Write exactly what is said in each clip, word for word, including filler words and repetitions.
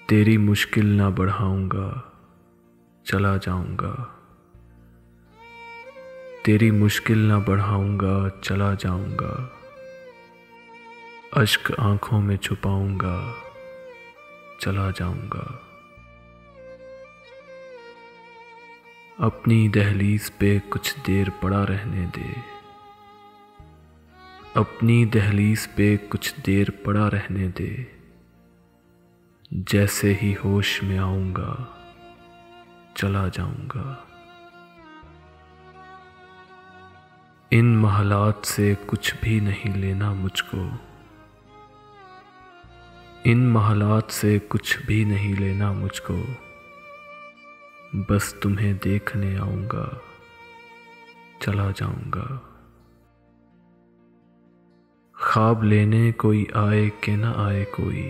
तेरी मुश्किल ना बढ़ाऊंगा, चला जाऊंगा। तेरी मुश्किल ना बढ़ाऊंगा, चला जाऊंगा। अश्क आंखों में छुपाऊंगा, चला जाऊंगा। अपनी दहलीज पे कुछ देर पड़ा रहने दे। अपनी दहलीज पे कुछ देर पड़ा रहने दे। जैसे ही होश में आऊंगा, चला जाऊंगा। इन महलात से कुछ भी नहीं लेना मुझको। इन महलात से कुछ भी नहीं लेना मुझको। बस तुम्हें देखने आऊंगा, चला जाऊंगा। ख्वाब लेने कोई आए कि न आए कोई।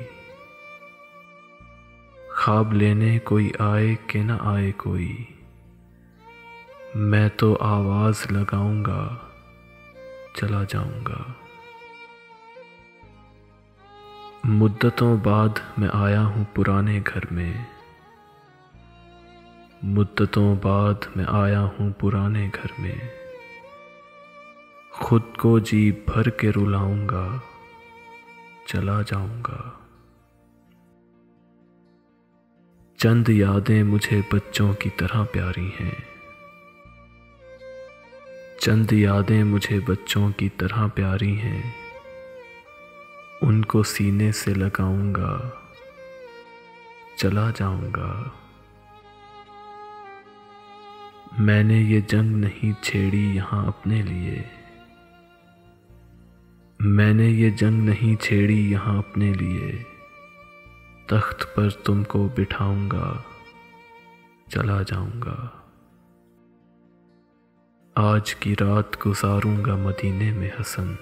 ख्वाब लेने कोई आए कि न आए कोई। मैं तो आवाज़ लगाऊंगा, चला जाऊंगा। मुद्दतों बाद मैं आया हूँ पुराने घर में। मुद्दतों बाद मैं आया हूँ पुराने घर में। खुद को जी भर के रुलाऊंगा, चला जाऊंगा। चंद यादें मुझे बच्चों की तरह प्यारी हैं। चंद यादें मुझे बच्चों की तरह प्यारी हैं। उनको सीने से लगाऊंगा, चला जाऊंगा। मैंने ये जंग नहीं छेड़ी यहाँ अपने लिए। मैंने ये जंग नहीं छेड़ी यहाँ अपने लिए। तख्त पर तुमको बिठाऊंगा, चला जाऊंगा। आज की रात गुजारूंगा मदीने में हसन।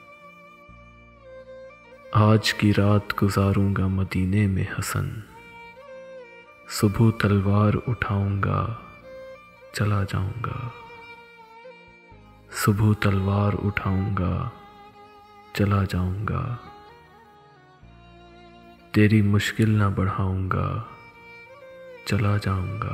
आज की रात गुजारूंगा मदीने में हसन। सुबह तलवार उठाऊंगा, चला जाऊंगा। सुबह तलवार उठाऊंगा, चला जाऊंगा। तेरी मुश्किल ना बढ़ाऊंगा, चला जाऊंगा।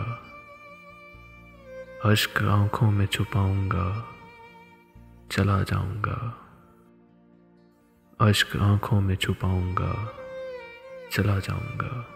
अश्क आंखों में छुपाऊंगा, चला जाऊंगा। अश्क आंखों में छुपाऊंगा, चला जाऊंगा।